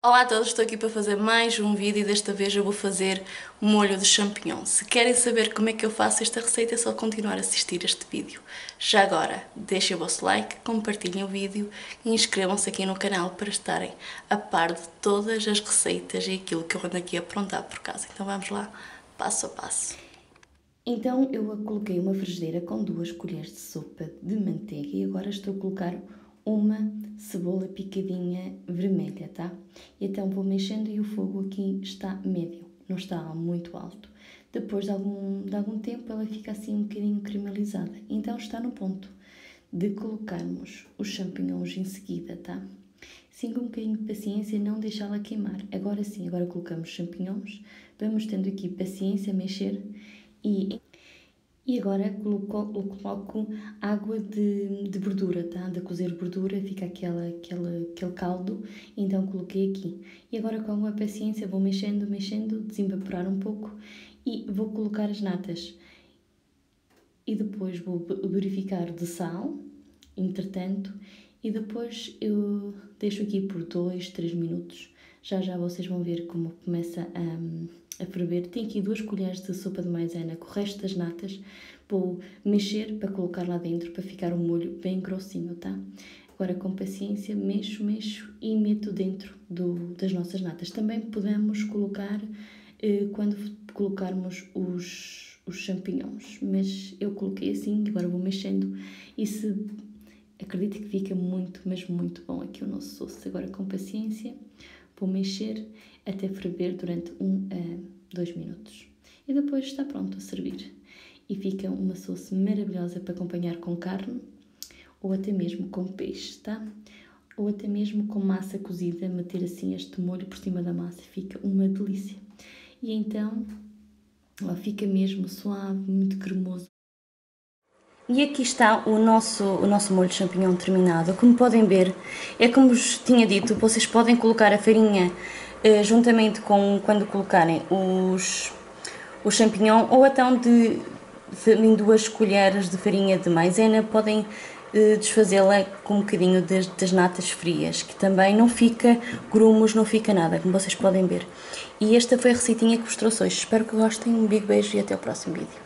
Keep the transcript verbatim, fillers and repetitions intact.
Olá a todos, estou aqui para fazer mais um vídeo e desta vez eu vou fazer um molho de champignon. Se querem saber como é que eu faço esta receita é só continuar a assistir este vídeo. Já agora, deixem o vosso like, compartilhem o vídeo e inscrevam-se aqui no canal para estarem a par de todas as receitas e aquilo que eu ando aqui a aprontar por casa. Então vamos lá, passo a passo. Então eu coloquei uma frigideira com duas colheres de sopa de manteiga e agora estou a colocar uma cebola picadinha vermelha, tá? E então vou mexendo e o fogo aqui está médio, não está muito alto. Depois de algum, de algum tempo ela fica assim um bocadinho caramelizada, então está no ponto de colocarmos os champignons em seguida, tá? Sim, com um bocadinho de paciência, não deixá-la queimar. Agora sim, agora colocamos os champignons, vamos tendo aqui paciência a mexer e... E agora coloco, coloco água de, de verdura, tá? De cozer verdura, fica aquela, aquela, aquele caldo, então coloquei aqui. E agora com alguma paciência vou mexendo, mexendo, desevaporar um pouco e vou colocar as natas. E depois vou verificar de sal, entretanto, e depois eu deixo aqui por dois, três minutos. Já já vocês vão ver como começa a, a ferver. Tem aqui duas colheres de sopa de maisena com o resto das natas. Vou mexer para colocar lá dentro para ficar o molho bem grossinho, tá? Agora com paciência mexo, mexo e meto dentro do, das nossas natas. Também podemos colocar eh, quando colocarmos os, os champignons, mas eu coloquei assim, agora vou mexendo e se... Acredito que fica muito, mas muito bom aqui o nosso doce. Agora com paciência vou mexer até ferver durante um a dois minutos. E depois está pronto a servir. E fica uma sauce maravilhosa para acompanhar com carne ou até mesmo com peixe, tá? Ou até mesmo com massa cozida, meter assim este molho por cima da massa. Fica uma delícia. E então, ó, fica mesmo suave, muito cremoso. E aqui está o nosso, o nosso molho de champignon terminado. Como podem ver, é como vos tinha dito, vocês podem colocar a farinha eh, juntamente com quando colocarem os, o champignon ou então de, de, em duas colheres de farinha de maisena, podem eh, desfazê-la com um bocadinho das, das natas frias, que também não fica grumos, não fica nada, como vocês podem ver. E esta foi a receitinha que vos trouxe hoje. Espero que gostem, um big beijo e até o próximo vídeo.